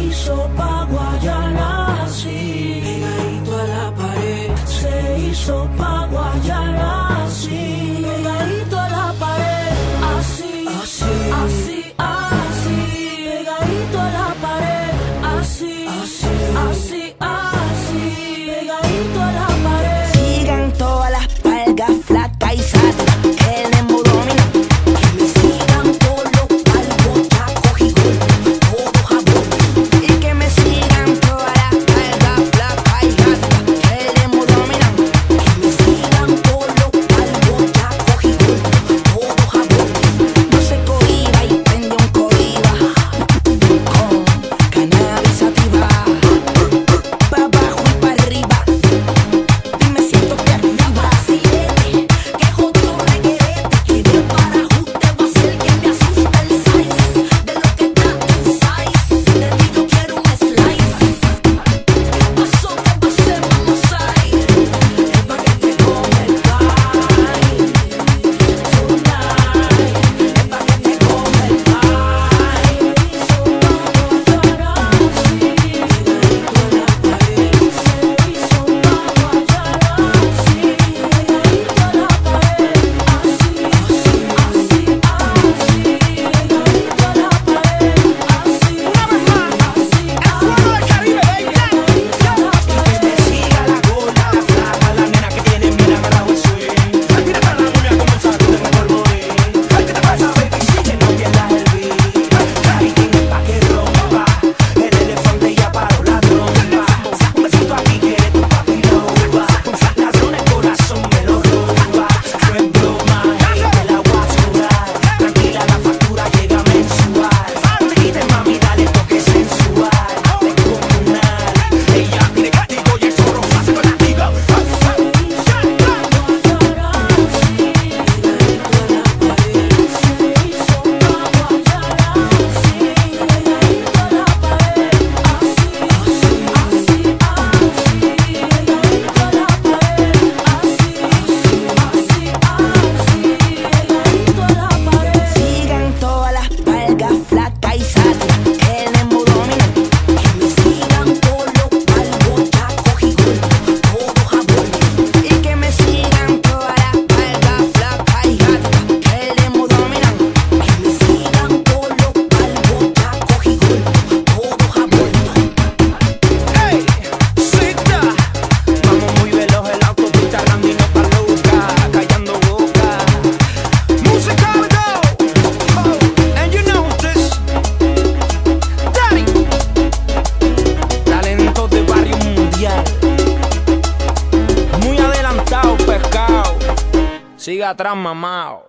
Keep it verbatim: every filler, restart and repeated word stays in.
hizo pa' Guayana así, pegadito a la pared. Se hizo pa' Guayana así, pegadito a la pared. Así, así, así, así, pegadito a la pared. Así, así, así, así, pegadito a la pared. Sigan todas las palgas flacas y satas, el dembow domina. Que me sigan todos los palgos, chacos y gordos, todo jabón. Y que me sigan todas las palgas flacas y satas, el dembow domina. Que me sigan todos los palgos, chacos y gordos, todo jabón. No se cohiba y prende un cohiba con cannabis sativa. Pa' abajo y pa' arriba, dime si esto te activa. Si eres que jodió requerete, que de para ajuste va a ser que me asusta el size de lo que está inside. De ti yo quiero un slice. ¿Qué pasó? ¿Qué pasó? Vamos a ir. Es pa' que te come el pie tonight. Es pa' que te come el pie. Sigan todas las palgas flacas y satas, el dembow domina. Que me sigan todos los palgos, chacos y gordos, todo jabón. Y que me sigan todas las palgas flacas y satas, el dembow domina. Que me sigan todos los palgos, chacos y gordos, todo jabón. ¡Ey! ¡Cita! Vamos muy veloz en la autopista, Randino pa' loca, callando boca. Música we go! Oh, and you know this. Daddy. Talento de barrio mundial. Muy adelantado, pescado. Siga atrás, mamao.